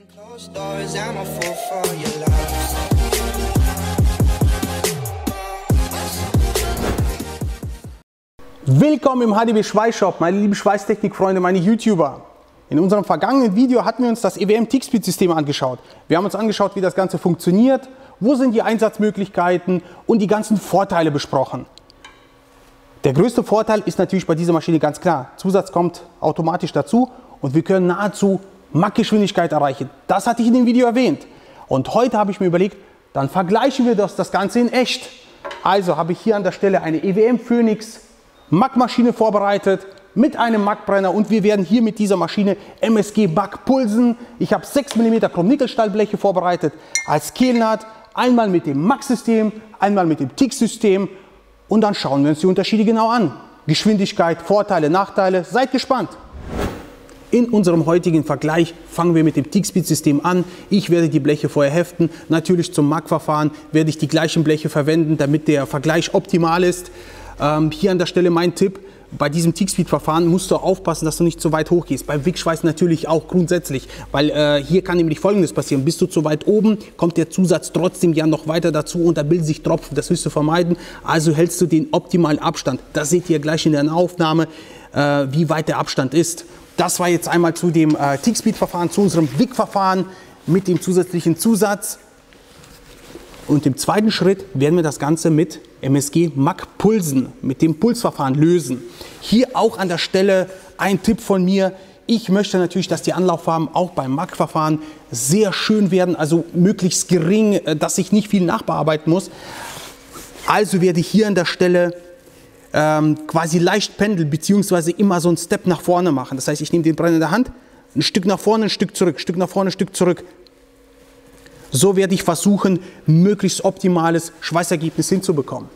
Willkommen im HDB Schweißshop, meine lieben Schweißtechnikfreunde, meine YouTuber. In unserem vergangenen Video hatten wir uns das EWM TIG-Speed-System angeschaut. Wir haben uns angeschaut, wie das Ganze funktioniert, wo sind die Einsatzmöglichkeiten und die ganzen Vorteile besprochen. Der größte Vorteil ist natürlich bei dieser Maschine ganz klar. Zusatz kommt automatisch dazu und wir können nahezu Mach-Geschwindigkeit erreichen. Das hatte ich in dem Video erwähnt. Und heute habe ich mir überlegt, dann vergleichen wir das Ganze in echt. Also habe ich hier an der Stelle eine EWM Phoenix Mach-Maschine vorbereitet mit einem Mach-Brenner und wir werden hier mit dieser Maschine MSG Mach pulsen. Ich habe 6 mm Chrom-Nickel-Stahlbleche vorbereitet als Kehlnaht, einmal mit dem Mach-System, einmal mit dem TIG-System und dann schauen wir uns die Unterschiede genau an. Geschwindigkeit, Vorteile, Nachteile, seid gespannt. In unserem heutigen Vergleich fangen wir mit dem TIG-Speed-System an. Ich werde die Bleche vorher heften. Natürlich zum Mach-Verfahren werde ich die gleichen Bleche verwenden, damit der Vergleich optimal ist. Hier an der Stelle mein Tipp, bei diesem TIG-Speed-Verfahren musst du aufpassen, dass du nicht zu weit hoch gehst. Beim Wickschweiß natürlich auch grundsätzlich, weil hier kann nämlich Folgendes passieren. Bist du zu weit oben, kommt der Zusatz trotzdem ja noch weiter dazu und da bilden sich Tropfen. Das willst du vermeiden, also hältst du den optimalen Abstand. Das seht ihr gleich in der Aufnahme, wie weit der Abstand ist. Das war jetzt einmal zu dem TIG-Speed-Verfahren, zu unserem Wick-Verfahren mit dem zusätzlichen Zusatz. Und im zweiten Schritt werden wir das Ganze mit MSG Mach pulsen, mit dem Pulsverfahren lösen. Hier auch an der Stelle ein Tipp von mir. Ich möchte natürlich, dass die Anlauffarben auch beim Mach-Verfahren sehr schön werden, also möglichst gering, dass ich nicht viel nachbearbeiten muss. Also werde ich hier an der Stelle quasi leicht pendeln, beziehungsweise immer so einen Step nach vorne machen. Das heißt, ich nehme den Brenner in der Hand, ein Stück nach vorne, ein Stück zurück, Stück nach vorne, ein Stück zurück. So werde ich versuchen, möglichst optimales Schweißergebnis hinzubekommen.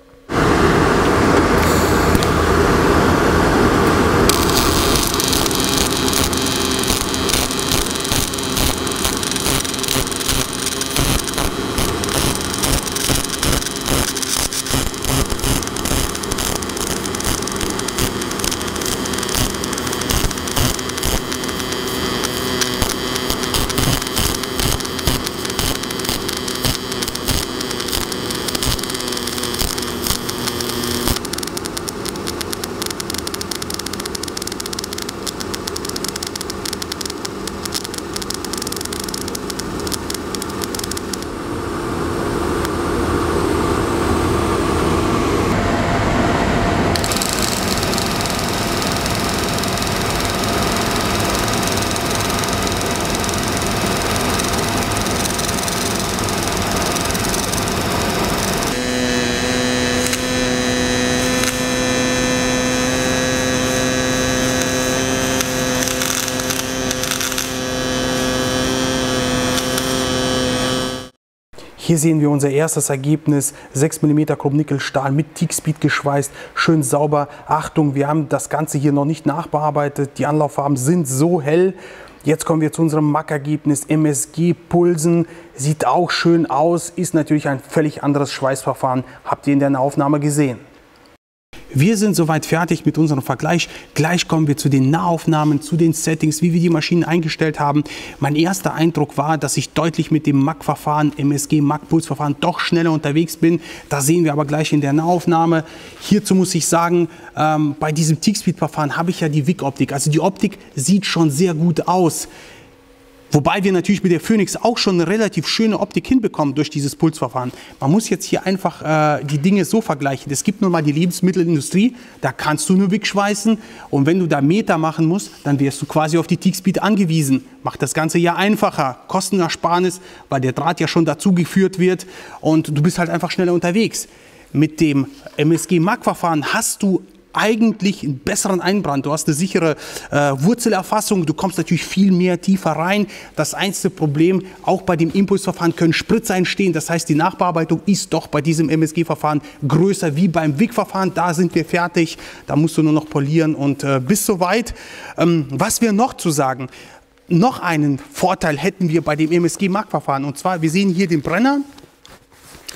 Hier sehen wir unser erstes Ergebnis, 6 mm Chrom-Nickel-Stahl mit TIG-Speed geschweißt, schön sauber. Achtung, wir haben das Ganze hier noch nicht nachbearbeitet, die Anlauffarben sind so hell. Jetzt kommen wir zu unserem Mach-Ergebnis, MSG pulsen, sieht auch schön aus, ist natürlich ein völlig anderes Schweißverfahren, habt ihr in der Aufnahme gesehen. Wir sind soweit fertig mit unserem Vergleich. Gleich kommen wir zu den Nahaufnahmen, zu den Settings, wie wir die Maschinen eingestellt haben. Mein erster Eindruck war, dass ich deutlich mit dem Mach-Verfahren, MSG Mach-Pulsverfahren doch schneller unterwegs bin. Das sehen wir aber gleich in der Nahaufnahme. Hierzu muss ich sagen, bei diesem TIG-Speed-Verfahren habe ich ja die Wick-Optik. Also die Optik sieht schon sehr gut aus. Wobei wir natürlich mit der Phoenix auch schon eine relativ schöne Optik hinbekommen durch dieses Pulsverfahren. Man muss jetzt hier einfach die Dinge so vergleichen. Es gibt nun mal die Lebensmittelindustrie, da kannst du nur Wickschweißen und wenn du da Meter machen musst, dann wirst du quasi auf die TIG-Speed angewiesen. Macht das Ganze ja einfacher, Kostenersparnis, weil der Draht ja schon dazu geführt wird und du bist halt einfach schneller unterwegs. Mit dem MSG Mach-Verfahren hast du eigentlich einen besseren Einbrand. Du hast eine sichere Wurzelerfassung, du kommst natürlich viel mehr tiefer rein. Das einzige Problem, auch bei dem Impulsverfahren können Spritzer entstehen. Das heißt, die Nachbearbeitung ist doch bei diesem MSG-Verfahren größer wie beim Wick-Verfahren. Da sind wir fertig, da musst du nur noch polieren und bis soweit. Was wir noch zu sagen, noch einen Vorteil hätten wir bei dem MSG Mach-Verfahren und zwar, wir sehen hier den Brenner.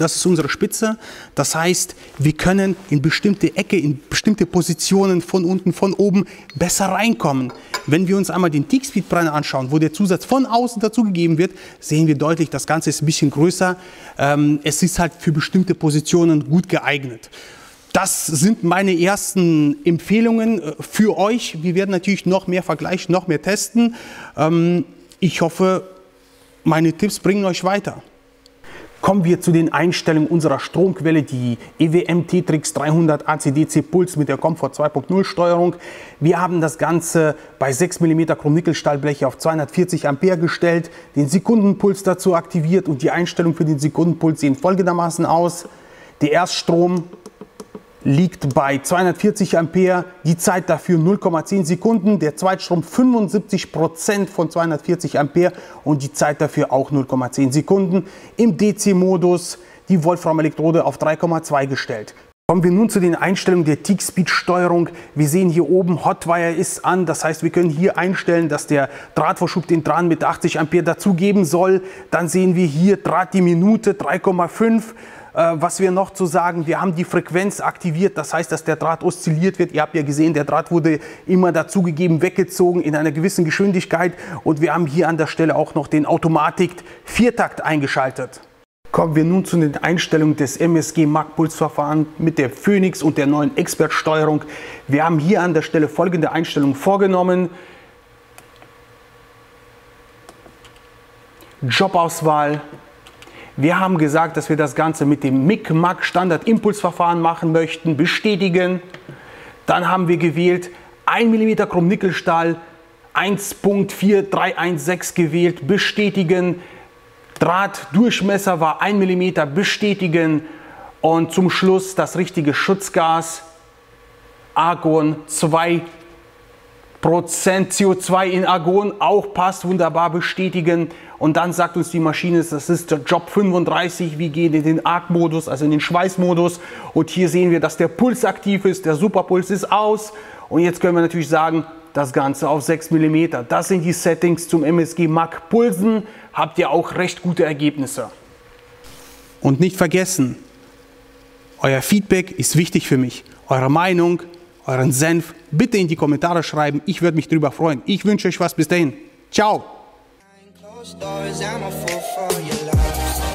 das ist unsere Spitze. Das heißt, wir können in bestimmte Ecke, in bestimmte Positionen von unten, von oben besser reinkommen. Wenn wir uns einmal den Teakspeed-Brenner anschauen, wo der Zusatz von außen dazugegeben wird, sehen wir deutlich, das Ganze ist ein bisschen größer. Es ist halt für bestimmte Positionen gut geeignet. Das sind meine ersten Empfehlungen für euch. Wir werden natürlich noch mehr vergleichen, noch mehr testen. Ich hoffe, meine Tipps bringen euch weiter. Kommen wir zu den Einstellungen unserer Stromquelle, die EWM Tetrix 300 AC/DC Puls mit der Comfort 2.0 Steuerung. Wir haben das Ganze bei 6 mm Chrom-Nickel-Stahlbleche auf 240 Ampere gestellt, den Sekundenpuls dazu aktiviert und die Einstellungen für den Sekundenpuls sehen folgendermaßen aus. Der Erststrom liegt bei 240 Ampere, die Zeit dafür 0,10 Sekunden, der Zweitstrom 75% von 240 Ampere und die Zeit dafür auch 0,10 Sekunden. Im DC-Modus die Wolfram-Elektrode auf 3,2 gestellt. Kommen wir nun zu den Einstellungen der Teakspeed-Steuerung. Wir sehen hier oben, Hotwire ist an, das heißt, wir können hier einstellen, dass der Drahtvorschub den Draht mit 80 Ampere dazugeben soll. Dann sehen wir hier Draht die Minute 3,5. Was wir noch zu sagen, wir haben die Frequenz aktiviert, das heißt, dass der Draht oszilliert wird. Ihr habt ja gesehen, der Draht wurde immer dazugegeben, weggezogen in einer gewissen Geschwindigkeit. Und wir haben hier an der Stelle auch noch den Automatik-Viertakt eingeschaltet. Kommen wir nun zu den Einstellungen des MSG Mark-Pulsverfahrens mit der Phoenix und der neuen Expert-Steuerung. Wir haben hier an der Stelle folgende Einstellungen vorgenommen. Jobauswahl. Wir haben gesagt, dass wir das Ganze mit dem MIG-MAG Standard-Impulsverfahren machen möchten. Bestätigen. Dann haben wir gewählt 1 mm Chrom-Nickel-Stahl 1.4316 gewählt. Bestätigen. Drahtdurchmesser war 1 mm. Bestätigen. Und zum Schluss das richtige Schutzgas. Argon 2%. CO2 in Argon auch passt. Wunderbar. Bestätigen. Und dann sagt uns die Maschine, das ist der Job 35, wir gehen in den Arc-Modus, also in den Schweißmodus. Und hier sehen wir, dass der Puls aktiv ist, der Superpuls ist aus. Und jetzt können wir natürlich sagen, das Ganze auf 6 mm. Das sind die Settings zum MSG Mag Pulsen. Habt ihr auch recht gute Ergebnisse. Und nicht vergessen, euer Feedback ist wichtig für mich. Eure Meinung, euren Senf bitte in die Kommentare schreiben. Ich würde mich darüber freuen. Ich wünsche euch was. Bis dahin. Ciao. Doors, I'm a fool for your love.